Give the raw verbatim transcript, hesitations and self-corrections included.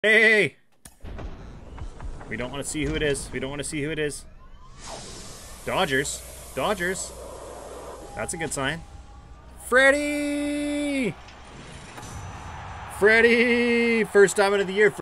Hey! We don't want to see who it is. We don't want to see who it is. Dodgers. Dodgers. That's a good sign. Freddie! Freddie! First time of the year.